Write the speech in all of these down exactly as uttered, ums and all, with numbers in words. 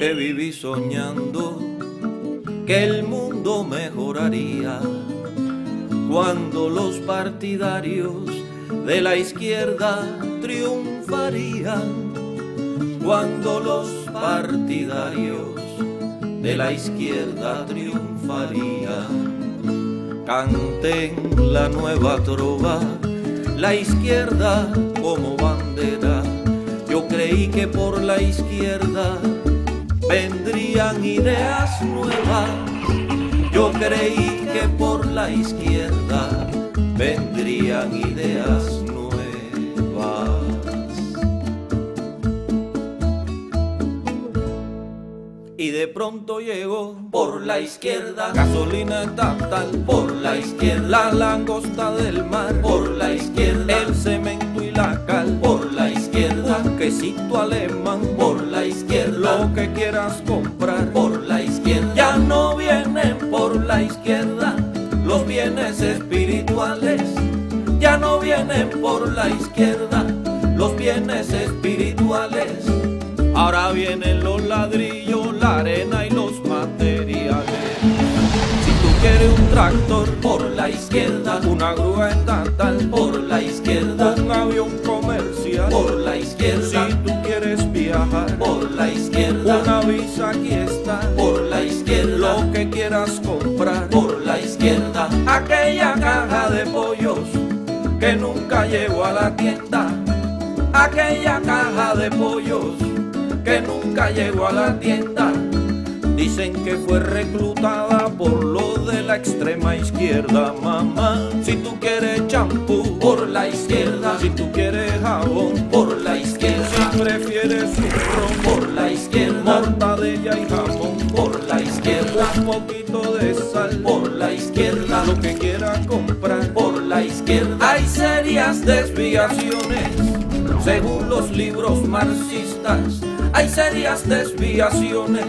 que viví soñando que el mundo mejoraría cuando los partidarios de la izquierda triunfarían, cuando los partidarios de la izquierda triunfarían. Canten la nueva trova, la izquierda como bandera. Yo creí que por la izquierda vendrían ideas nuevas. Yo creí que por la izquierda vendrían ideas nuevas. Y de pronto llegó por la izquierda gasolina estatal, por la izquierda la langosta del mar, por la izquierda el cemento y la cal, por la izquierda un quesito alemán, por la izquierda lo que quieras comprar, por la izquierda ya no vienen por la izquierda los bienes espirituales, ya no vienen por la izquierda los bienes espirituales. Ahora vienen los ladrillos, la arena y los materiales. Si tú quieres un tractor, por la izquierda, una grúa estatal, por la izquierda, un avión comercial, por la izquierda. Si tú quieres viajar, por la izquierda, una visa aquí está, por la izquierda. Lo que quieras comprar, por la izquierda. Aquella caja de pollos que nunca llegó a la tienda, aquella caja de pollos que nunca llegó a la tienda. Dicen que fue reclutada por los de la extrema izquierda, mamá. Si tú quieres champú, por la izquierda. Si tú quieres jabón, por la izquierda. Si prefieres un ron, por la izquierda. Mortadella y jamón, por la izquierda. Un poquito de sal, por la izquierda. Lo que quieras comprar, por la izquierda. Hay serias desviaciones según los libros marxistas. Hay serias desviaciones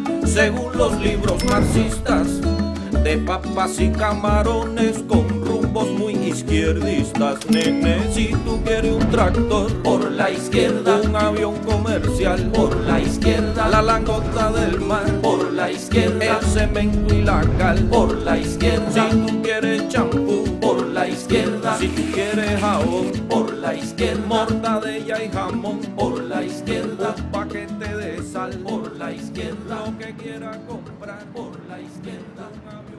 según los libros marxistas, de papas y camarones con rumbos muy izquierdistas. Nene, si tú quieres un tractor, por la izquierda. Un avión comercial, por la izquierda. La langosta del mar, por la izquierda. El cemento y la cal, por la izquierda. Si tú quieres champú, por la izquierda. Si tú quieres jabón, por la izquierda. Mortadella y jamón, por la izquierda. Un paquete de sal, por la izquierda. Lo que quiera comprar, por la izquierda.